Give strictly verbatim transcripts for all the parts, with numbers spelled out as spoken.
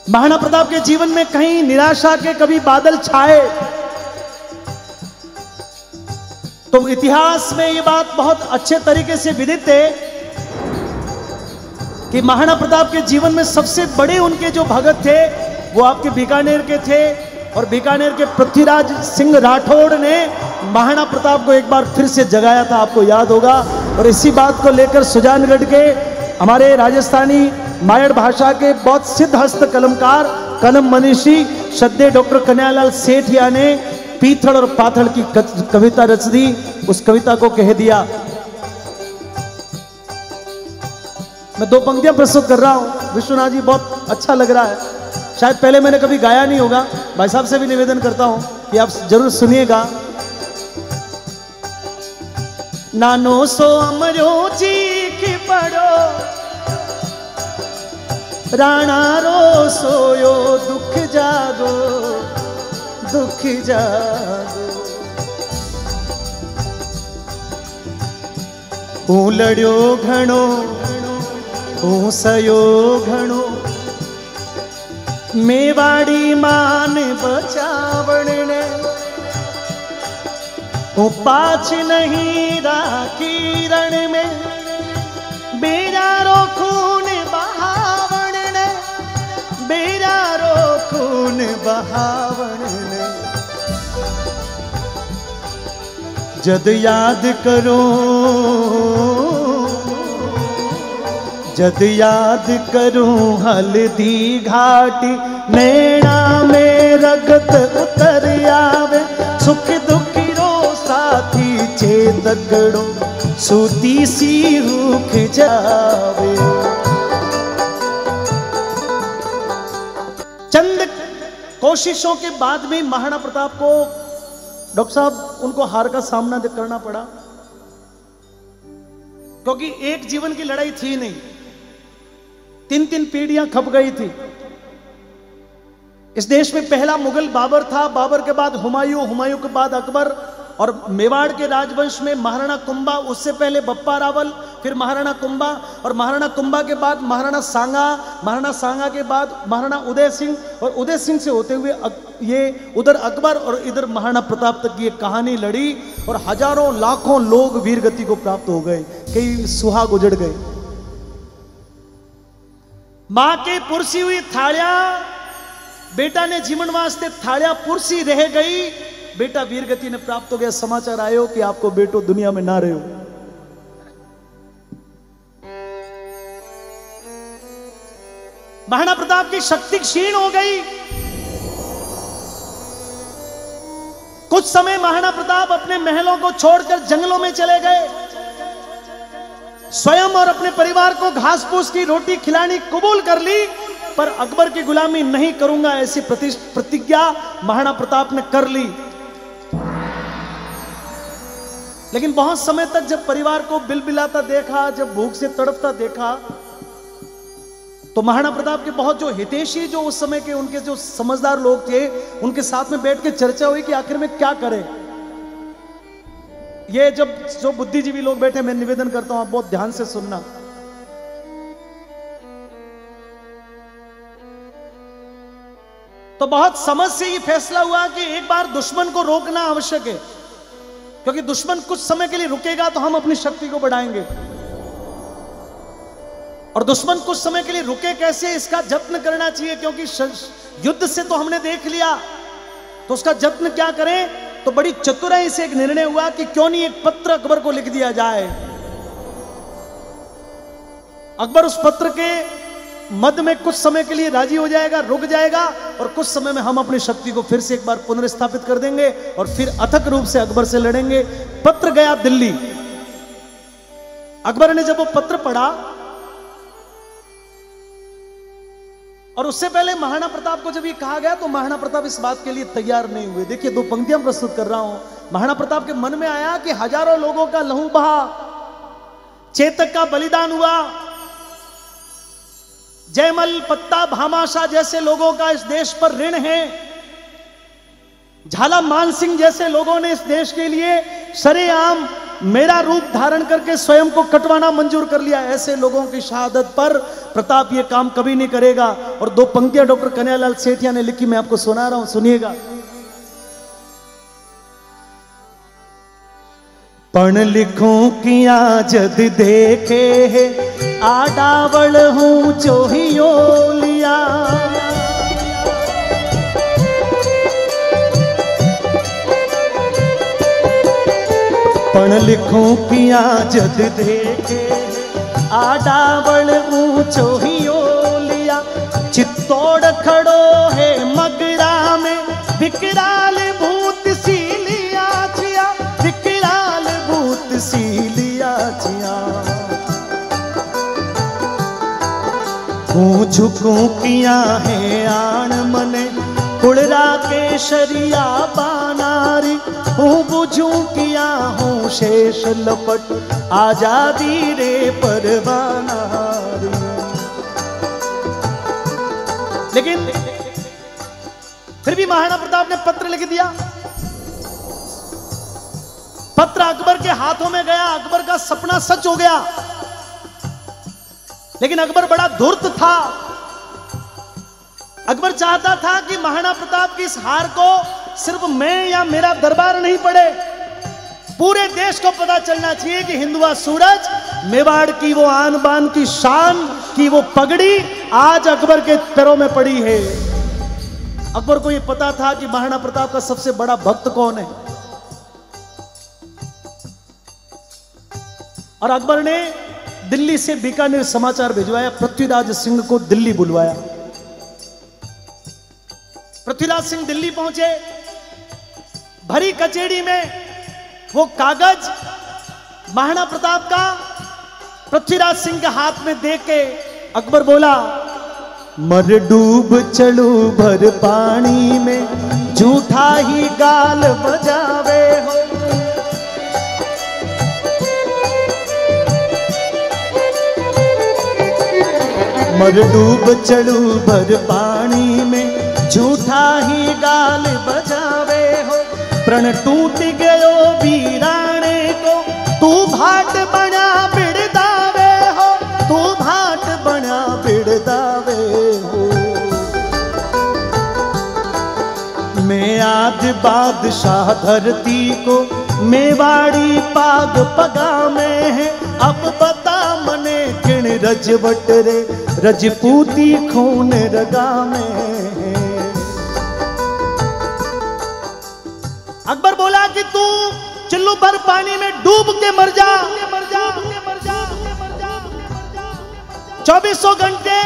महाराणा प्रताप के जीवन में कहीं निराशा के कभी बादल छाए, तो इतिहास में ये बात बहुत अच्छे तरीके से विदित है कि महाराणा प्रताप के जीवन में सबसे बड़े उनके जो भगत थे वो आपके बीकानेर के थे, और बीकानेर के पृथ्वीराज सिंह राठौड़ ने महाराणा प्रताप को एक बार फिर से जगाया था, आपको याद होगा। और इसी बात को लेकर सुजानगढ़ के हमारे राजस्थानी मायड़ भाषा के बहुत सिद्ध हस्त कलमकार कलम मनीषी श्रद्धेय डॉक्टर कन्हैयालाल सेठिया ने पीथड़ और पाथड़ की कविता रच दी। उस कविता को कह दिया, मैं दो पंक्तियां प्रस्तुत कर रहा हूं विश्वनाथ जी, बहुत अच्छा लग रहा है, शायद पहले मैंने कभी गाया नहीं होगा। भाई साहब से भी निवेदन करता हूं कि आप जरूर सुनिएगा। नानो सो अमरो चीख पड़ो, राणा रो सोयो दुख जागो, दुख जागो। हूँ लड़ियो घणो, हूँ सयो घणो, मेवाड़ी मान बचावण ने, हूँ पाछ नहीं राखी रण में, बेरारो खून बहावण ने, बेरारो खून बहावण ने। जद याद करो, जद याद करूं हल्दी घाटी, नैना में रगत उतर आवे, सुख दुख रो साथी चेतगड़ो, सूती सी रूख जावे। चंद कोशिशों के बाद में महाराणा प्रताप को डॉक्टर साहब उनको हार का सामना करना पड़ा, क्योंकि एक जीवन की लड़ाई थी नहीं, तीन तीन पीढ़ियां खप गई थी। इस देश में पहला मुगल बाबर था, बाबर के बाद हुमायूं, हुमायूं के बाद अकबर, और मेवाड़ के राजवंश में महाराणा कुंभा, उससे पहले बप्पा रावल, फिर महाराणा कुंभा, और महाराणा कुंभा के बाद महाराणा सांगा, महाराणा सांगा के बाद महाराणा उदय सिंह, और उदय सिंह से होते हुए ये उधर अकबर और इधर महाराणा प्रताप तक ये कहानी लड़ी, और हजारों लाखों लोग वीरगति को प्राप्त हो गए, कई सुहाग उजड़ गए। मां के पुरसी हुई थालियां बेटा ने जीवन वास्ते थालियां पुरसी रह गई, बेटा वीरगति ने प्राप्त हो गया। समाचार आयो कि आपको बेटो दुनिया में ना रहो। महाराणा प्रताप की शक्ति क्षीण हो गई। कुछ समय महाराणा प्रताप अपने महलों को छोड़कर जंगलों में चले गए, स्वयं और अपने परिवार को घास फूस की रोटी खिलानी कबूल कर ली, पर अकबर की गुलामी नहीं करूंगा ऐसी प्रतिज्ञा महाराणा प्रताप ने कर ली। लेकिन बहुत समय तक जब परिवार को बिलबिलाता देखा, जब भूख से तड़पता देखा, तो महाराणा प्रताप के बहुत जो हितैषी, जो उस समय के उनके जो समझदार लोग थे, उनके साथ में बैठ के चर्चा हुई कि आखिर में क्या करें। ये जब जो बुद्धिजीवी लोग बैठे, मैं निवेदन करता हूं आप बहुत ध्यान से सुनना। तो बहुत समझ से ये फैसला हुआ कि एक बार दुश्मन को रोकना आवश्यक है, क्योंकि दुश्मन कुछ समय के लिए रुकेगा तो हम अपनी शक्ति को बढ़ाएंगे, और दुश्मन कुछ समय के लिए रुके कैसे, इसका जत्न करना चाहिए, क्योंकि युद्ध से तो हमने देख लिया, तो उसका जत्न क्या करें। तो बड़ी चतुराई से एक निर्णय हुआ कि क्यों नहीं एक पत्र अकबर को लिख दिया जाए। अकबर उस पत्र के मध्य में कुछ समय के लिए राजी हो जाएगा, रुक जाएगा, और कुछ समय में हम अपनी शक्ति को फिर से एक बार पुनर्स्थापित कर देंगे और फिर अथक रूप से अकबर से लड़ेंगे। पत्र गया दिल्ली। अकबर ने जब वो पत्र पढ़ा, और उससे पहले महाराणा प्रताप को जब ये कहा गया, तो महाराणा प्रताप इस बात के लिए तैयार नहीं हुए। देखिए, दो पंक्तियां प्रस्तुत कर रहा हूं। महाराणा प्रताप के मन में आया कि हजारों लोगों का लहू बहा, चेतक का बलिदान हुआ, जयमल, पत्ता, भामाशाह जैसे लोगों का इस देश पर ऋण है, झाला मान सिंह जैसे लोगों ने इस देश के लिए सरेआम मेरा रूप धारण करके स्वयं को कटवाना मंजूर कर लिया। ऐसे लोगों की शहादत पर प्रताप ये काम कभी नहीं करेगा। और दो पंक्तियां डॉक्टर कन्हैयालाल सेठिया ने लिखी, मैं आपको सुना रहा हूं, सुनिएगा। पण लिखूं किया जद देखे है, आडावल हूं चोहियो लिया। पण लिखूं किया जद देखे, आडावल ऊंचो हियो लिया। चित्तौड़ खड़ो है मगरा में, विकराल भूत सी लिया छिया, विकराल भूत सी लिया छिया। हूँ झुकूं किया है आण मने, कुड़रा के शरिया बानारी। हूँ बुझूं किया हूँ शेष लपट, आजादी रे परवानारी। लेकिन फिर भी महाराणा प्रताप ने पत्र लिख दिया। पत्र अकबर के हाथों में गया, अकबर का सपना सच हो गया। लेकिन अकबर बड़ा धूर्त था। अकबर चाहता था कि महाराणा प्रताप की इस हार को सिर्फ मैं या मेरा दरबार नहीं पड़े, पूरे देश को पता चलना चाहिए कि हिंदुआ सूरज, मेवाड़ की वो आन बान की शान की वो पगड़ी आज अकबर के पैरों में पड़ी है। अकबर को यह पता था कि महाराणा प्रताप का सबसे बड़ा भक्त कौन है। और अकबर ने दिल्ली से बीकानेर समाचार भिजवाया, पृथ्वीराज सिंह को दिल्ली बुलवाया। पृथ्वीराज सिंह दिल्ली पहुंचे। भरी कचेरी में वो कागज महाराणा प्रताप का पृथ्वीराज सिंह के हाथ में देख के अकबर बोला, मर डूब चलू भर पानी में, झूठा ही गाल बजावे हो। मर डूब चलू भर पानी में, झूठा ही गाल बजावे हो। प्रण टूट गयो वीराणे को, तू भाट बना बिड़दावे हो, तू भाट बना बिड़दावे हो। मैं आज बादशाह धरती को, मेवाड़ी पाग पगा में है। अब बता मने किण रजवट रे, रजपूती खून रगा में है। अकबर बोला कि तू चिल्लू भर पानी में डूब के मर जा, मर जा, मर जा, चौबीसों घंटे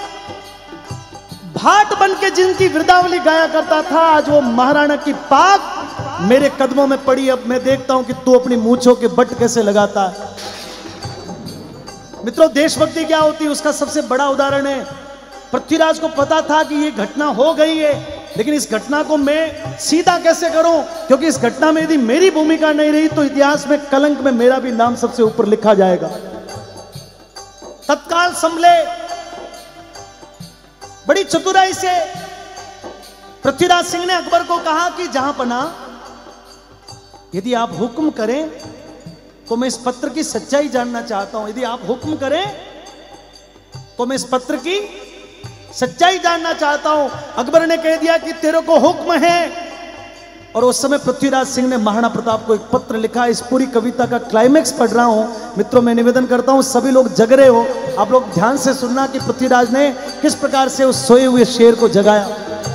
भाट बन के जिनकी वृद्धावली गाया करता था, आज वो महाराणा की पाक मेरे कदमों में पड़ी। अब मैं देखता हूं कि तू अपनी मूंछों के बट कैसे लगाता है। मित्रों, देशभक्ति क्या होती है उसका सबसे बड़ा उदाहरण है, पृथ्वीराज को पता था कि ये घटना हो गई है, लेकिन इस घटना को मैं सीधा कैसे करूं, क्योंकि इस घटना में यदि मेरी भूमिका नहीं रही तो इतिहास में कलंक में मेरा भी नाम सबसे ऊपर लिखा जाएगा। तत्काल संभले, बड़ी चतुराई से पृथ्वीराज सिंह ने अकबर को कहा कि जहां पना, यदि आप हुक्म करें तो मैं इस पत्र की सच्चाई जानना चाहता हूं। यदि आप हुक्म करें तो मैं इस पत्र की सच्चाई जानना चाहता हूं। अकबर ने कह दिया कि तेरे को हुक्म है। और उस समय पृथ्वीराज सिंह ने महाराणा प्रताप को एक पत्र लिखा। इस पूरी कविता का क्लाइमेक्स पढ़ रहा हूं। मित्रों, मैं निवेदन करता हूं सभी लोग जग रहे हो, आप लोग ध्यान से सुनना कि पृथ्वीराज ने किस प्रकार से उस सोए हुए शेर को जगाया।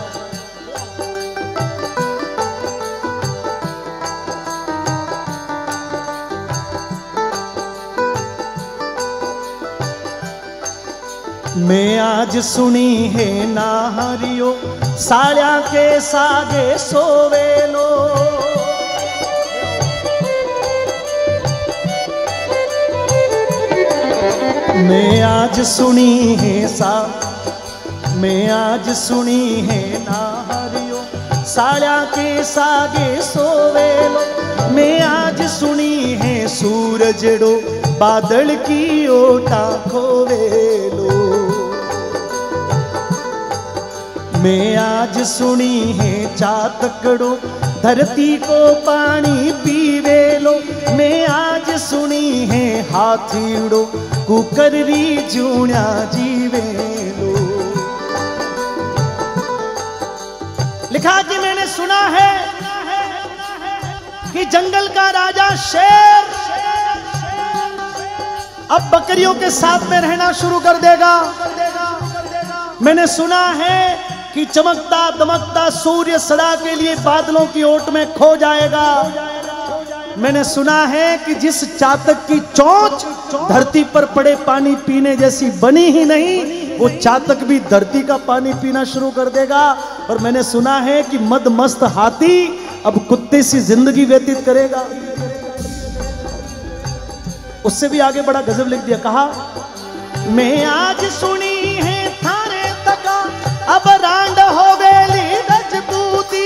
मैं आज सुनी है नाहरियो, साड़िया के सागे सोवेलो। मैं आज सुनी है सा मैं आज सुनी है नाहरियो, साड़िया के सागे सोवेलो। मैं आज सुनी है सूरजड़ो, बादल की ओटा खोवेलो। मैं आज सुनी है चातकड़ो, धरती को पानी पीवे लो। मैं आज सुनी है हाथीड़ो कुकर री जूणा जीवे लो। लिखा कि मैंने सुना है कि जंगल का राजा शेर अब बकरियों के साथ में रहना शुरू कर देगा। मैंने सुना है कि चमकता दमकता सूर्य सदा के लिए बादलों की ओट में खो जाएगा। मैंने सुना है कि जिस चातक की चोंच धरती पर पड़े पानी पीने जैसी बनी ही नहीं, वो चातक भी धरती का पानी पीना शुरू कर देगा। और मैंने सुना है कि मद मस्त हाथी अब कुत्ते सी जिंदगी व्यतीत करेगा। उससे भी आगे बड़ा गजब लिख दिया, कहा मैं आज सुनी है थारे तका अब रांड हो गई रजपूती।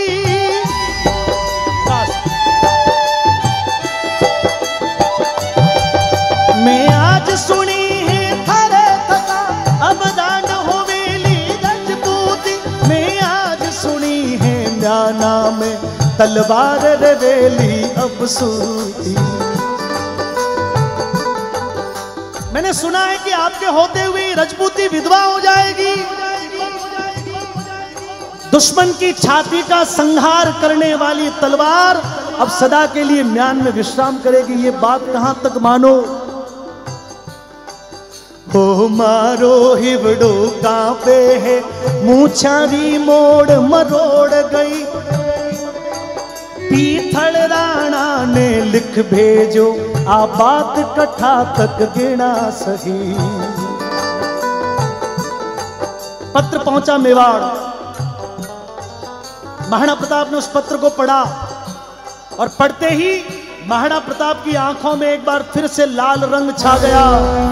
मैं आज सुनी है थारे तका अब रांड हो गई रजपूती। मैं आज सुनी है म्याना में तलवार रेली अब सूती। मैंने सुना है कि आपके होते हुए रजपूती विधवा हो जाएगी। दुश्मन की छाती का संहार करने वाली तलवार अब सदा के लिए म्यान में विश्राम करेगी। ये बात कहां तक मानो। हो मारो हिवड़ो कांपे है मूछारी मोड़ मरोड़ गई। पीथल राणा ने लिख भेजो आ बात कथा तक गिना सही। पत्र पहुंचा मेवाड़। महाराणा प्रताप ने उस पत्र को पढ़ा और पढ़ते ही महाराणा प्रताप की आंखों में एक बार फिर से लाल रंग छा गया।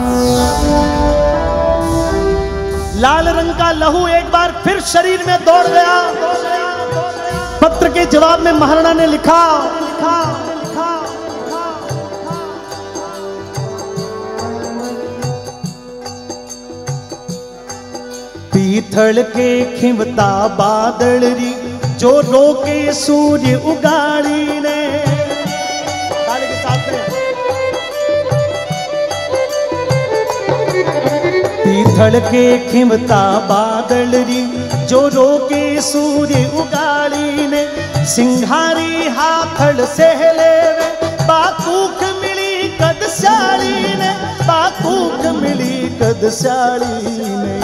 लाल रंग का लहू एक बार फिर शरीर में दौड़ गया। पत्र के जवाब में महाराणा ने लिखा, लिखा, लिखा, पीथल के खिमता बादल री जो रोके सूर्य उगाड़ी ने। ताली के साथ में। पीथल के खिमता बादल री जो रोके सूर्य उगाड़ी ने। सिंघारी हाथड़ सहले बाकूक मिली कद स्याली ने। बाकूक मिली कद स्याली ने।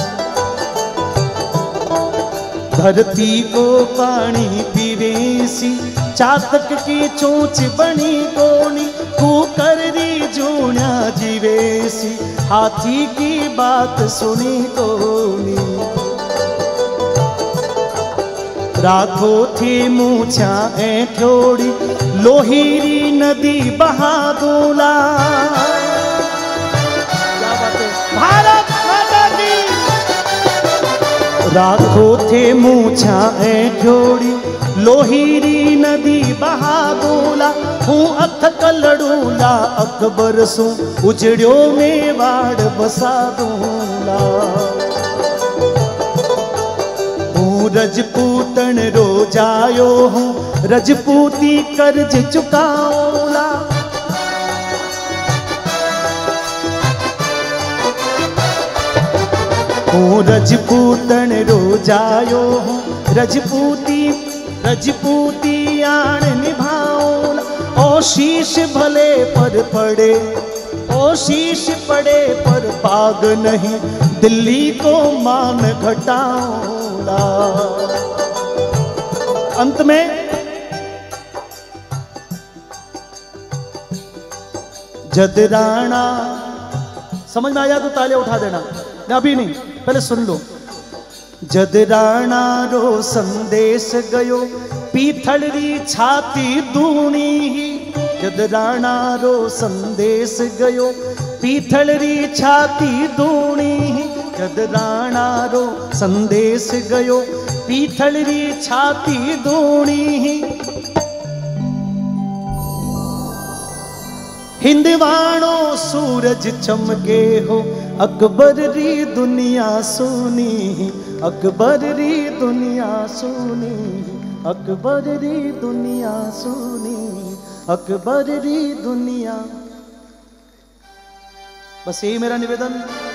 धरती को पानी पीवेसी चातक की चोंच बनी कोनी। कुकर री जूणा जीवेसी हाथी की बात सुनी कोनी। राखो थी मूछा ऐठोड़ी लोहीरी नदी बहादुला। भारत माता की। राखो थे मूछा ऐठोड़ी लोहीरी नदी बहादुला। हूँ अथ कलड़ूला अकबर सू उजड़ियो मेवाड़ बसा दूला। रजपूतन रोजायो हूँ रजपूती कर्ज चुकाऊला। हूँ रजपूतन रोजायो हूँ रजपूती रजपूती आन निभाऊला। ओ शीश भले पर पड़े ओ शीश पड़े पर पाग नहीं दिल्ली को मान घटाऊला। अंत में जदराणा। समझ में आया तो ताले उठा देना, अभी नहीं, पहले सुन लो। जदराणा रो संदेश गयो पीथल री छाती दूनी ही। जदराणा रो संदेश गयो पीथल री छाती दूनी ही। जदराणा रो संदेश गयो पीथल री छाती दूनी ही। हिंदवाणो सूरज चमके हो अकबर री दुनिया सुनी। अकबर री दुनिया सुनी। अकबर री दुनिया सुनी। अकबर री दुनिया। बस यही मेरा निवेदन।